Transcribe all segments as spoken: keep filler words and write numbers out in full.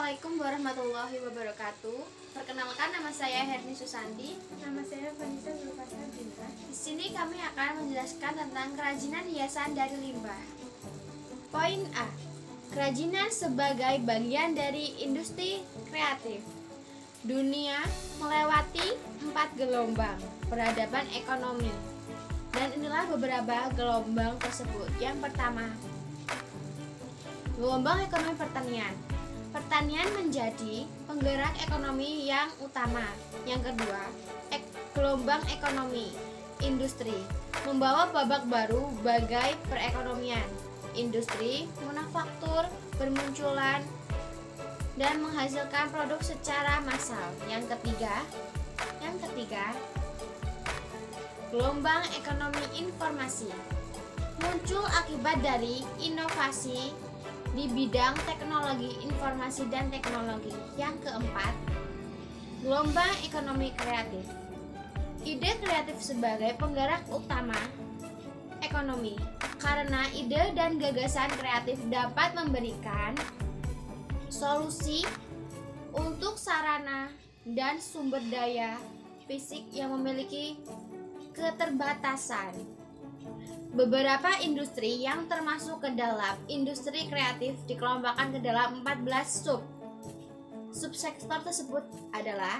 Assalamualaikum warahmatullahi wabarakatuh. Perkenalkan, nama saya Herni Susanti. Nama saya Vanessa Zulfasa Dinta. Di sini kami akan menjelaskan tentang kerajinan hiasan dari limbah. Poin A. Kerajinan sebagai bagian dari industri kreatif. Dunia melewati empat gelombang peradaban ekonomi. Dan inilah beberapa gelombang tersebut. Yang pertama, gelombang ekonomi pertanian. Pertanian menjadi penggerak ekonomi yang utama. Yang kedua, ek gelombang ekonomi industri membawa babak baru bagai perekonomian. Industri manufaktur bermunculan dan menghasilkan produk secara massal. Yang ketiga, yang ketiga, gelombang ekonomi informasi muncul akibat dari inovasi di bidang teknologi informasi dan teknologi. Yang keempat, gelombang ekonomi kreatif. Ide kreatif sebagai penggerak utama ekonomi, karena ide dan gagasan kreatif dapat memberikan solusi untuk sarana dan sumber daya fisik yang memiliki keterbatasan. Beberapa industri yang termasuk ke dalam industri kreatif dikelompokkan ke dalam empat belas sub. Subsektor tersebut adalah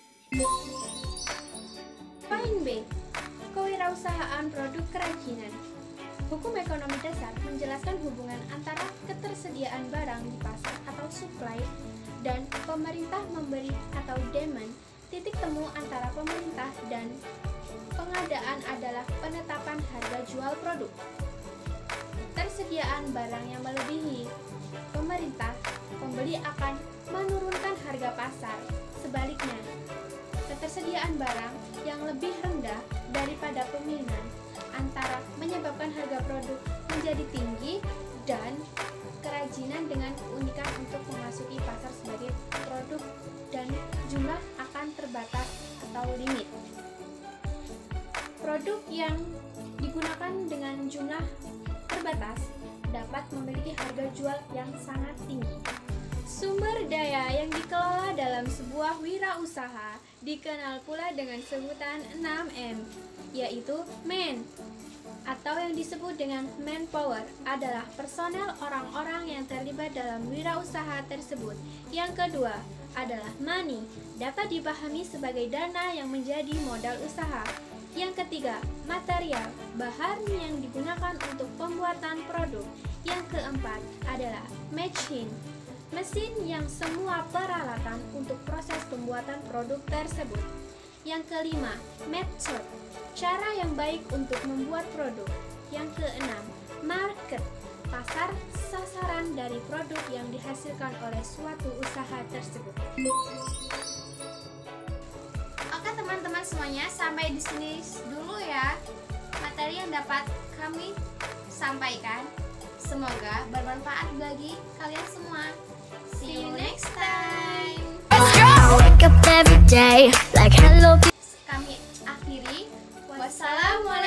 Poin B. Kewirausahaan produk kerajinan. Hukum ekonomi dasar menjelaskan hubungan antara ketersediaan barang di pasar atau supply dan pemerintah memberi atau demand. Titik temu antara pemerintah dan pengadaan adalah penetapan harga jual produk. Tersediaan barang yang melebihi pemerintah, pembeli akan menurunkan harga pasar. Sebaliknya, ketersediaan barang yang lebih rendah daripada peminat antara menyebabkan harga produk menjadi tinggi dan kerajinan dengan keunikan untuk memasuki pasar sebagai produk dan jumlah akan terbatas atau limit. Produk yang digunakan dengan jumlah terbatas dapat memiliki harga jual yang sangat tinggi. Sumber daya yang dikelola dalam sebuah wirausaha dikenal pula dengan sebutan enam M, yaitu man, atau yang disebut dengan manpower adalah personel orang-orang yang terlibat dalam wirausaha tersebut. Yang kedua adalah money, dapat dipahami sebagai dana yang menjadi modal usaha. Yang ketiga, material, bahan yang digunakan untuk pembuatan produk. Yang keempat adalah machine, mesin yang semua peralatan untuk proses pembuatan produk tersebut. Yang kelima, method, cara yang baik untuk membuat produk. Yang keenam, market, pasar sasaran dari produk yang dihasilkan oleh suatu usaha tersebut. Oke teman-teman semuanya, sampai di sini dulu ya materi yang dapat kami sampaikan. Semoga bermanfaat bagi kalian semua. See you next time. Kami akhiri. Wassalamualaikum